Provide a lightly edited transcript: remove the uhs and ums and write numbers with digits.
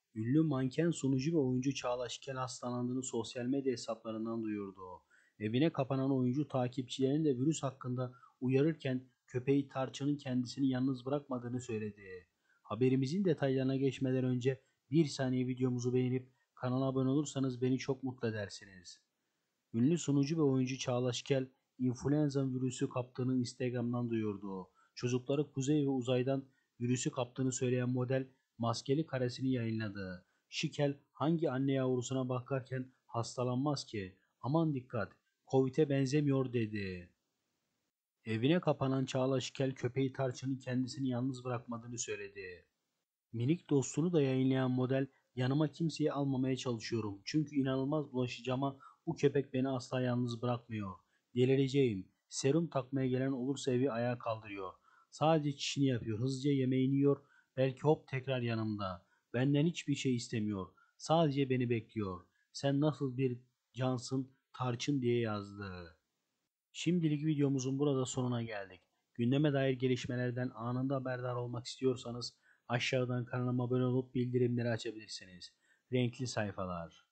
Ünlü manken sunucu ve oyuncu Çağla Şikel hastalandığını sosyal medya hesaplarından duyurdu. Evine kapanan oyuncu takipçilerini de virüs hakkında uyarırken köpeği Tarçın'ın kendisini yalnız bırakmadığını söyledi. Haberimizin detaylarına geçmeden önce bir saniye videomuzu beğenip kanala abone olursanız beni çok mutlu edersiniz. Ünlü sunucu ve oyuncu Çağla Şikel, influenza virüsü kaptığını Instagram'dan duyurdu. Çocukları kuzey ve uzaydan virüsü kaptığını söyleyen model maskeli karesini yayınladı. Şikel hangi anne yavrusuna bakarken hastalanmaz ki? Aman dikkat, Covid'e benzemiyor dedi. Evine kapanan Çağla Şikel köpeği Tarçın'ın kendisini yalnız bırakmadığını söyledi. Minik dostunu da yayınlayan model, yanıma kimseyi almamaya çalışıyorum. Çünkü inanılmaz bulaşıcı ama bu köpek beni asla yalnız bırakmıyor. Delireceğim. Serum takmaya gelen olursa evi ayağa kaldırıyor. Sadece çişini yapıyor. Hızlıca yemeğini yiyor. Belki hop tekrar yanımda. Benden hiçbir şey istemiyor. Sadece beni bekliyor. Sen nasıl bir cansın Tarçın diye yazdı. Şimdilik videomuzun burada sonuna geldik. Gündeme dair gelişmelerden anında haberdar olmak istiyorsanız aşağıdan kanalıma abone olup bildirimleri açabilirsiniz. Renkli sayfalar.